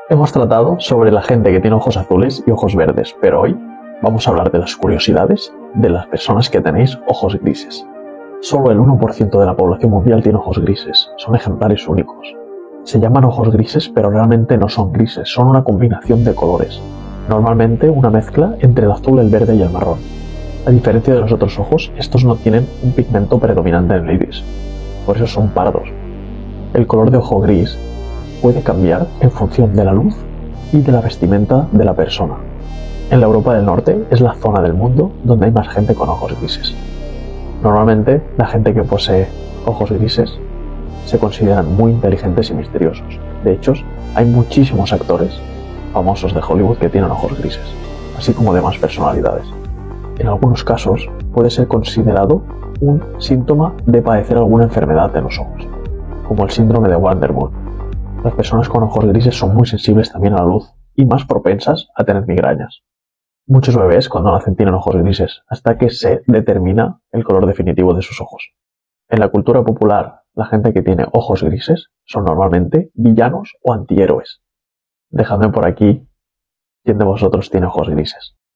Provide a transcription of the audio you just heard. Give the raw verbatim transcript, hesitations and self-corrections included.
Hemos tratado sobre la gente que tiene ojos azules y ojos verdes, pero hoy vamos a hablar de las curiosidades de las personas que tenéis ojos grises. Solo el uno por ciento de la población mundial tiene ojos grises, son ejemplares únicos. Se llaman ojos grises, pero realmente no son grises, son una combinación de colores. Normalmente una mezcla entre el azul, el verde y el marrón. A diferencia de los otros ojos, estos no tienen un pigmento predominante en el iris, por eso son pardos. El color de ojo gris puede cambiar en función de la luz y de la vestimenta de la persona. En la Europa del Norte es la zona del mundo donde hay más gente con ojos grises. Normalmente la gente que posee ojos grises se consideran muy inteligentes y misteriosos. De hecho, hay muchísimos actores famosos de Hollywood que tienen ojos grises, así como demás personalidades. En algunos casos puede ser considerado un síntoma de padecer alguna enfermedad de los ojos, como el síndrome de Waardenburg. Las personas con ojos grises son muy sensibles también a la luz y más propensas a tener migrañas. Muchos bebés cuando nacen tienen ojos grises hasta que se determina el color definitivo de sus ojos. En la cultura popular, la gente que tiene ojos grises son normalmente villanos o antihéroes. Dejadme por aquí quién de vosotros tiene ojos grises.